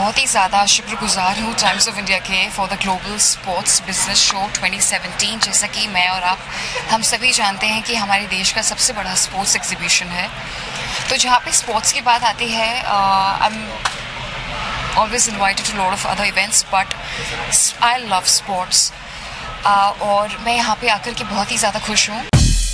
बहुत ही ज़्यादा शुक्रगुजार हूँ टाइम्स ऑफ इंडिया के for the global sports business show 2017। जैसा कि मैं और आप हम सभी जानते हैं कि हमारे देश का सबसे बड़ा स्पोर्ट्स एग्जीबिशन है। तो जहाँ पे स्पोर्ट्स की बात आती है, I am always invited to lot of other events, but I love sports और मैं यहाँ पे आकर के बहुत ही ज़्यादा खुश हूँ।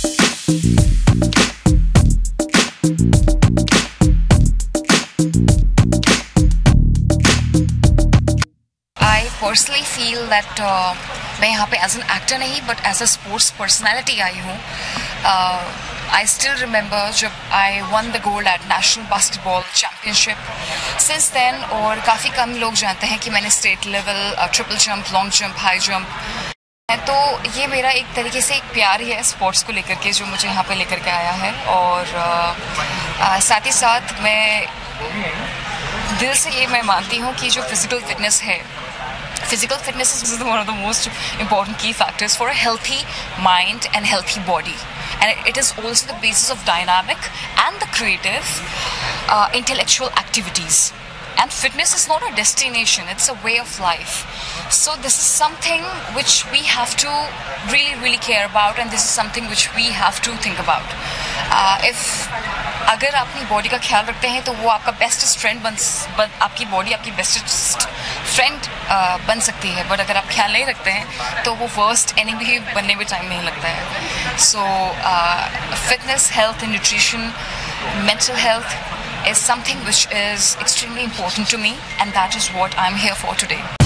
पर्सनली फील दैट मैं यहाँ पे एज एन एक्टर नहीं but as a sports personality I हूँ। आई स्टिल रिमेंबर जब I won the gold at national basketball championship since then, और काफ़ी कम लोग जानते हैं कि मैंने state level triple jump, long jump, high jump, तो ये मेरा एक तरीके से एक प्यार ही है स्पोर्ट्स को लेकर के जो मुझे यहाँ पे लेकर के आया है। और साथ ही साथ मैं दिल से ये मैं मानती हूँ कि जो फिजिकल फिटनेस है, physical fitness is one of the most important key factors for a healthy mind and healthy body, and it is also the basis of dynamic and the creative intellectual activities. And fitness is not a destination, it's a way of life. So this is something which we have to really care about, and this is something which we have to think about. अगर आप अपनी body का ख्याल रखते हैं तो वो आपका बेस्टेस्ट फ्रेंड आपकी बॉडी आपकी बेस्टेस्ट फ्रेंड बन सकती है, बट अगर आप ख्याल नहीं रखते हैं तो वो वर्स्ट एनिमी ही बनने में टाइम नहीं लगता है। So fitness, health and nutrition, mental health is something which is extremely important to me, and that is what I'm here for today.